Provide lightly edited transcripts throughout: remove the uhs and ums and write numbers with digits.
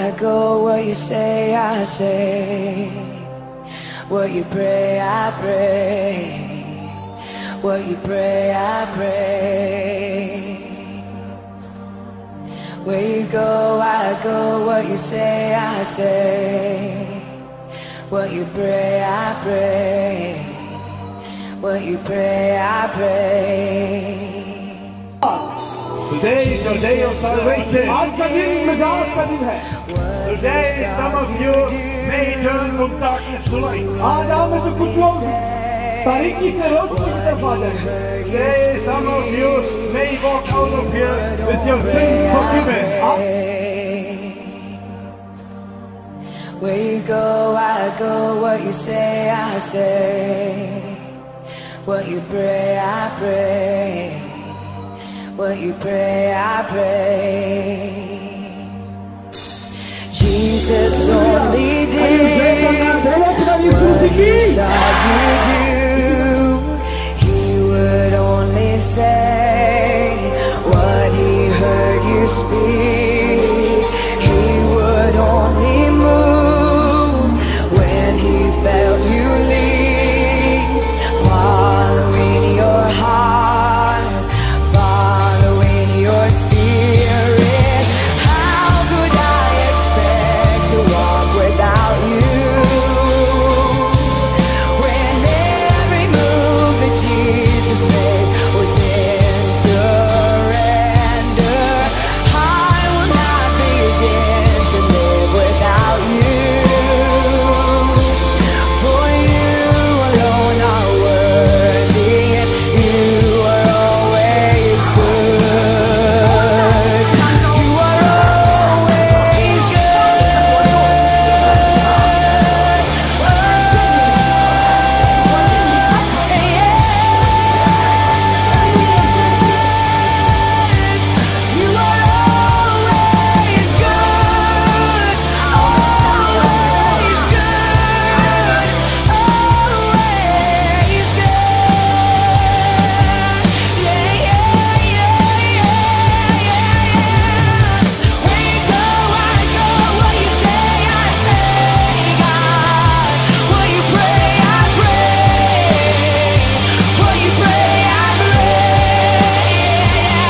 I go, what you say, I say. What you pray, I pray. What you pray, I pray. Where you go, I go. What you say, I say. What you pray, I pray. What you pray, I pray. Today is your day of salvation. Today some of you may turn from darkness to light. Today some of you may walk out of here with your sins forgiven. Where you go, I go. What you say, I say. What you pray, I pray. What you pray, I pray. Jesus only did what he saw you do. He would only say what he heard you speak. He would only move when he felt you lead. Following your heart, following your spirit. How could I expect to walk without you? When every move that Jesus made was in surrender. I will not begin to live without you. For you alone are worthy, and you are always good. You are always good. You are always good. Always good. Always good. Yeah, yeah, yeah, yeah, yeah. Where you go, I go. What you say, I say. God, what you pray, I pray. What you pray, I pray.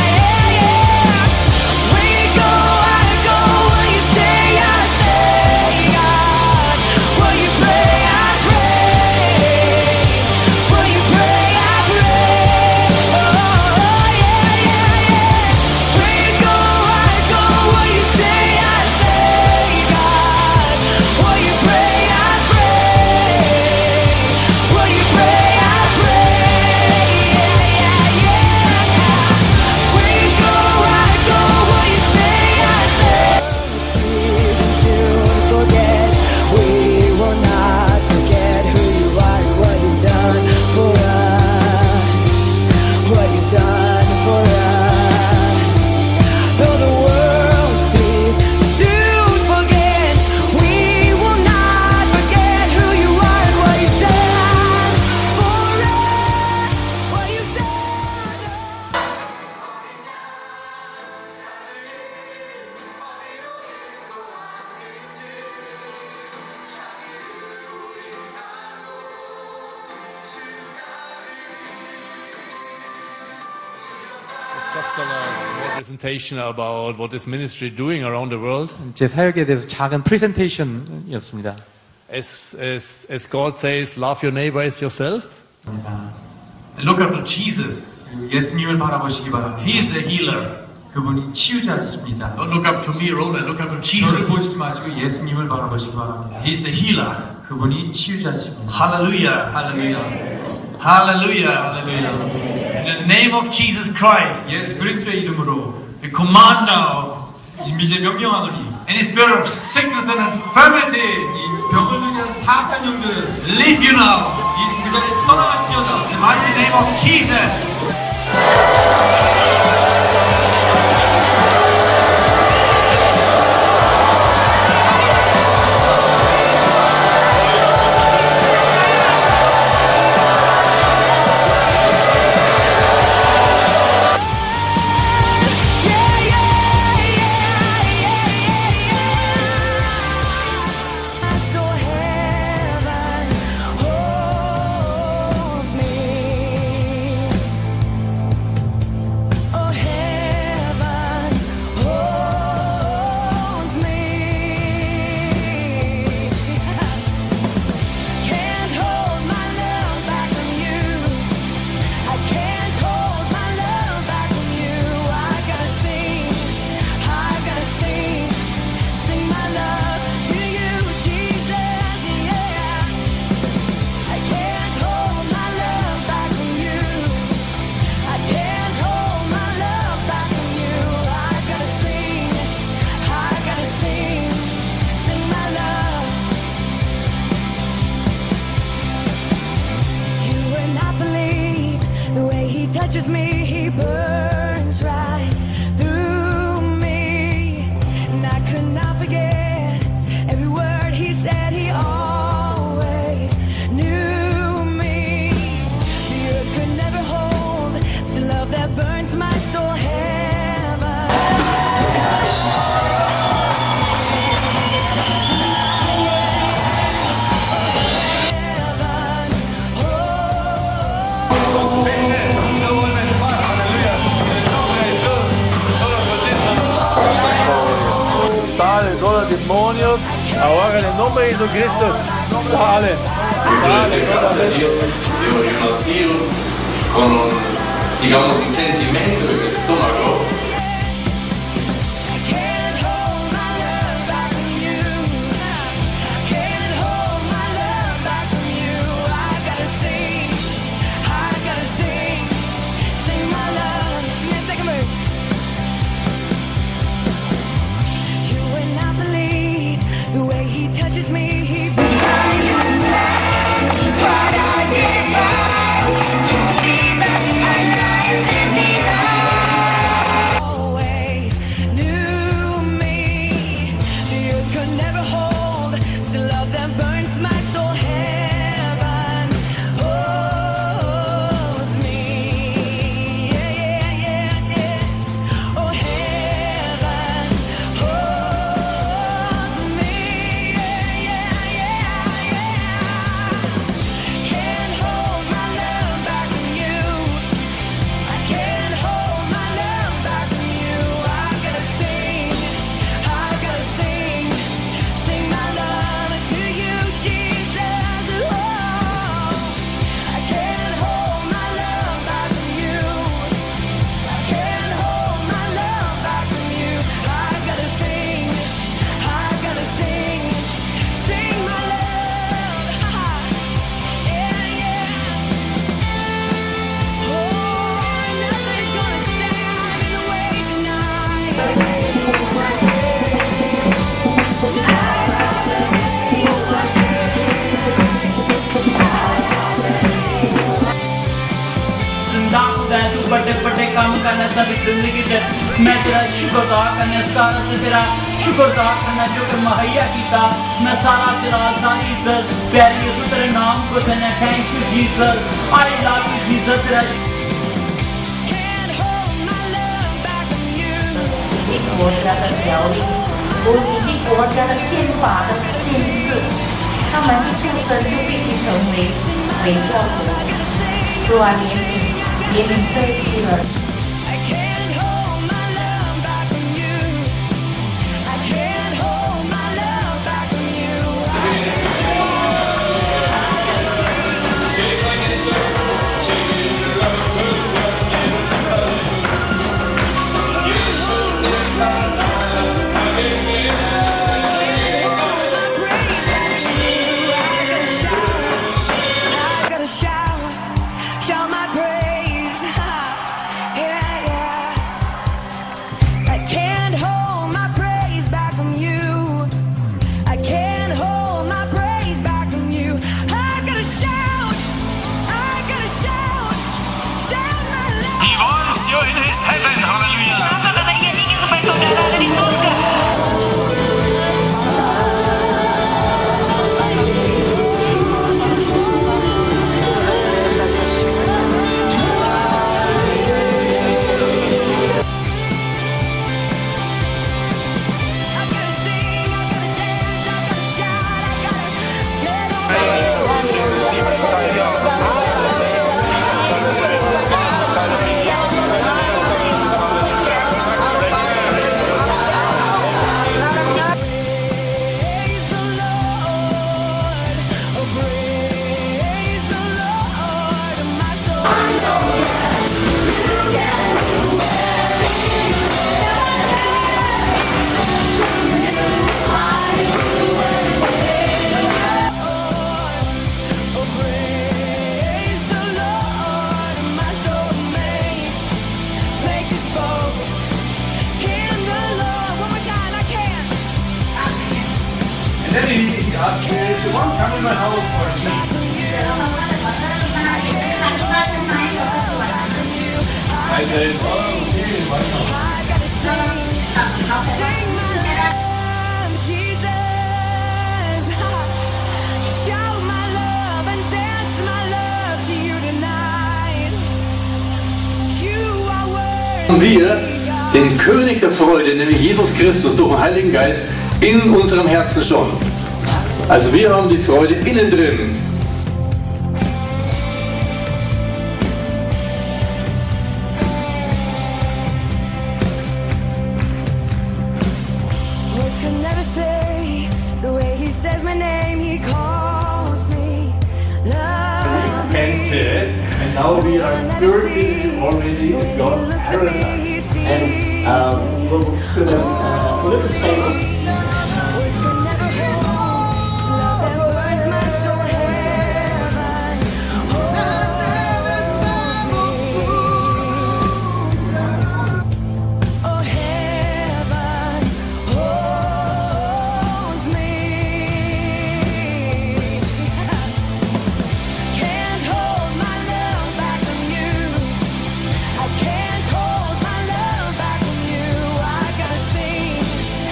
Where you go, I go. What you say, I say. God, what you pray, I pray. What you pray, I pray. Oh, yeah, yeah, yeah. Where you go, I go. What you say, I say. God, what you pray, I pray. What you pray, I pray. Yeah, yeah, yeah. Where you go, I go. What you say, I say. Season to forget. We will not forget who you are and what you've done for us. What you've done for us. Though the world sees, soon forgets. We will not forget who you are and what you've done for us. What you've done. It's just a small presentation about what this ministry is doing around the world. 제 사역에 대해서 작은 프레젠테이션이었습니다. As God says, love your neighbor as yourself. Look up to Jesus. 예수님을 바라보시기 바랍니다. He is the healer. 그분이 치유자이십니다. Don't look up to me, Roland. Look up to 저를 Jesus. 보시지 마시고 예수님을 바라보시기 바랍니다. He is the healer. 그분이 치유자이십니다. Hallelujah. 할렐루야. Hallelujah. 할렐루야. In the name of Jesus Christ, 예수 그리스도의 이름으로 we command now 이제 명령하노니 any spirit of sickness and infirmity, 이 병을 위한 사악한 영들을 leave you now. 이 그 자리에 떠나갈지어다. In the mighty name of Jesus. Yeah, yeah, yeah, yeah, yeah, yeah. Sale todos los demonios. Ahora en el nombre de Jesucristo. Sale. Sale Grazie a Dio, devo rimassire con digamos un sentimento en el estómago. बड़े काम करना सारी जिंदगी से मैं तेरा शुक्रगुजार करने सारा से तेरा शुक्रगुजार करना जो कि मुहैया किया मैं सारा तेरा सारी इज्जत प्यारे यीशु तेरे नाम को देना thank you Jesus I love you Jesus तेरा 国家的条例，以及国家的宪法的限制，他们一出生就必须成为伪教徒。主啊，怜悯这一批人。 Then he asked me if you want to come in my house for tea. I said, oh, okay, why not? Wir den König der Freude, nämlich Jesus Christus, durch den Heiligen Geist, in unserem Herzen schon. Also wir haben die Freude innen drin. could never say the way he says my name. He calls me love. Repented, and now we are spiritually already in God's paradise. And we'll put a little table. Words could never hold this love that burns my soul. Heaven holds me. Oh, heaven holds me. Can't hold my love back from you. I can't hold my love back from you. I gotta sing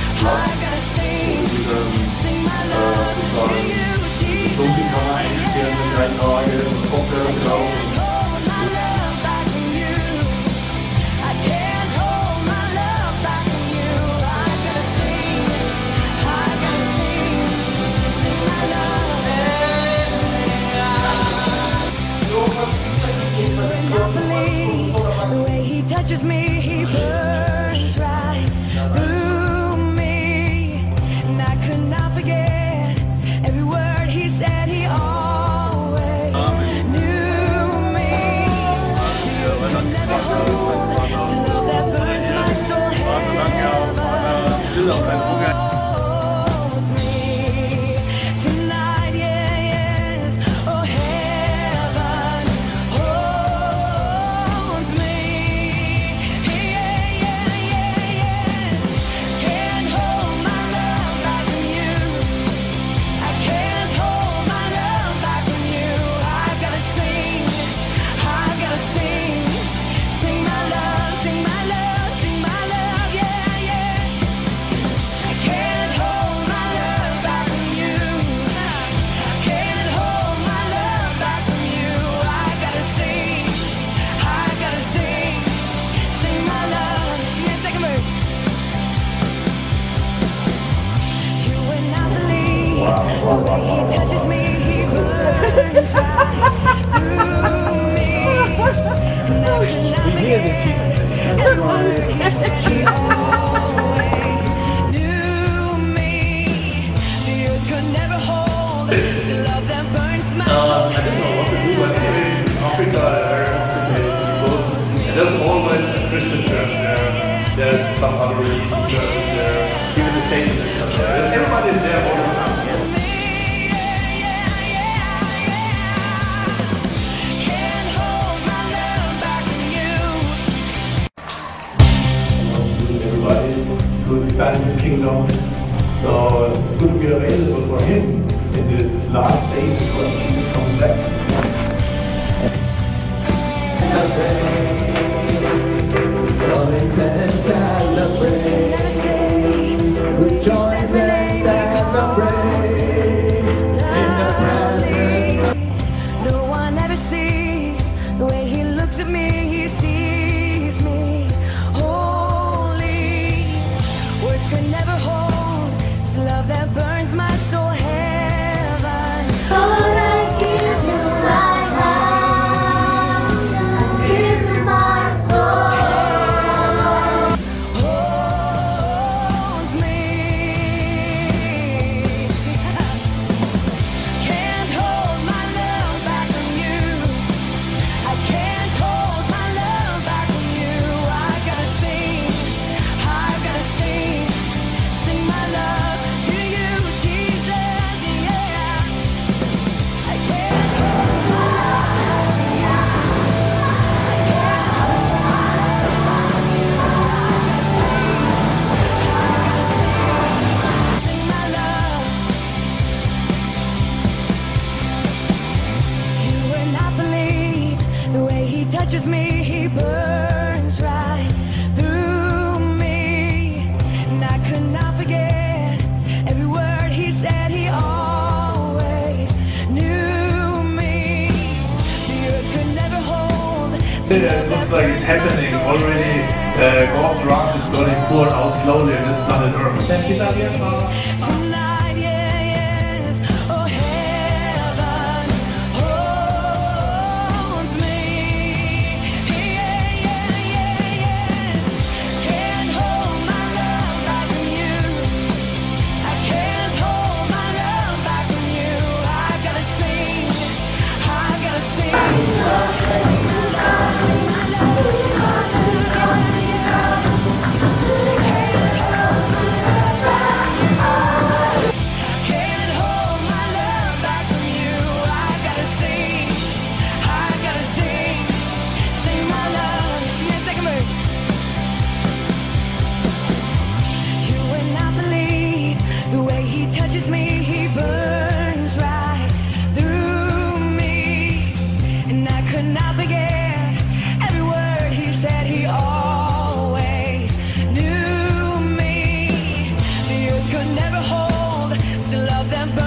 my love to you, Jesus. Dunkelkammer einstellen mit 3 Tage, Kopfhörer drauf. Can't hold my love back from you. I can't hold my love back from you. I gotta sing my love. You would not believe the way he touches me. He burns right through me, and I could not forget every word he said. He always knew me. You could never hold this love that burns my soul. Heaven holds me tonight, yes. Oh, heaven holds me. Yes. Can't hold my love back from you. I can't hold my love back from you. I gotta sing my love, yeah. I can't hold my love back from you. I can't hold my love back from you. I gotta sing my love. Sing that second verse. You would not believe the way he touches me. He burns right through me, and I could not forget every word he said. He always knew me. The earth could never hold this love that burns my soul. I didn't know what to do when I was in Africa. I heard today people, and there's always a Christian church there. There's some other religious churches there. Even the Satanists are there. Everybody's there all around. Can't hold my love back from you. Everybody to expand his kingdom. So it's good to be available for him in this last day before Jesus comes back. Rejoice and celebrate. No one ever sees the way he looks at me. He sees me holy. Words could never hold this love that burns my soul. Heaven. Lord, I give you my heart. I give you my soul. Holds me. Can't hold my love back from you. I can't hold my love back from you. I gotta sing my love to you, Jesus, yeah. I can't hold my love back from you. I can't hold my love back from you. I gotta sing my love. You would not believe the way he touches me. He burns right through me, and I could not forget every word he said. He always knew me. The earth could never hold. It looks like it's happening already. God's wrath is going to pour out slowly on this planet Earth. Tonight, yes. Oh, heaven holds me. Yes. Can't hold my love back from you. touches me, he burns right through me. And I could not forget every word he said. He always knew me. The earth could never hold the love that burns.